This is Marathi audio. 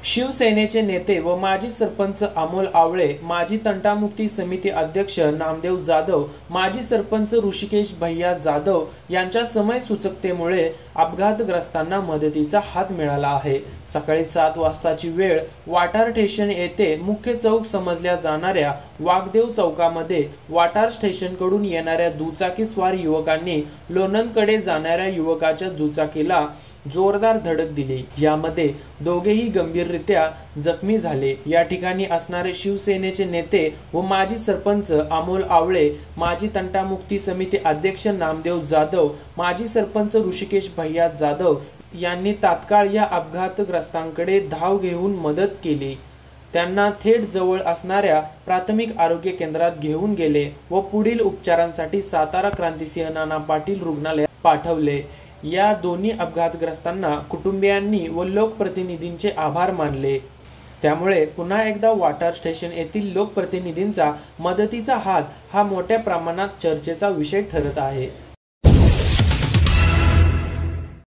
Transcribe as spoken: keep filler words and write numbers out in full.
शिवसेनेचे नेते व माजी सरपंच अमोल आवळे, माजी तंटामुक्ती समिती अध्यक्ष नामदेव जाधव, माजी सरपंच ऋषिकेश भैया जाधव यांच्या समय सूचकतेमुळे अपघातग्रस्तांना मदतीचा हात मिळाला आहे। सकाळी सात वाजताची वेळ वाटार स्टेशन येथे मुख्य चौक समजल्या जाणाऱ्या वाघदेव चौकामध्ये वाटार स्टेशनकडून येणाऱ्या दुचाकीस्वार युवकांनी लोणंदकडे जाणाऱ्या युवकाच्या दुचाकीला जोरदार धडक दिली। यामध्ये दोघेही गंभीररित्या जखमी झाले। या ठिकाणी असणारे शिवसेनेचे नेते व माजी सरपंच अमोल आवळे, माजी तंटामुक्ती समिती अध्यक्ष नामदेव जाधव, माजी सरपंच ऋषिकेश भैया जाधव यांनी तात्काळ या अपघातग्रस्तांकडे धाव घेऊन मदत केली। त्यांना थेट जवळ असणाऱ्या प्राथमिक आरोग्य केंद्रात घेऊन गेले व पुढील उपचारांसाठी सातारा क्रांतिसिंह नाना पाटील रुग्णालयात पाठवले। या दोन्ही अपघातग्रस्तांना कुटुंबियांनी व लोकप्रतिनिधींचे आभार मानले। त्यामुळे पुन्हा एकदा वाटार स्टेशन येथील लोकप्रतिनिधींचा मदतीचा हात हा मोठ्या प्रमाणात चर्चेचा विषय ठरत आहे।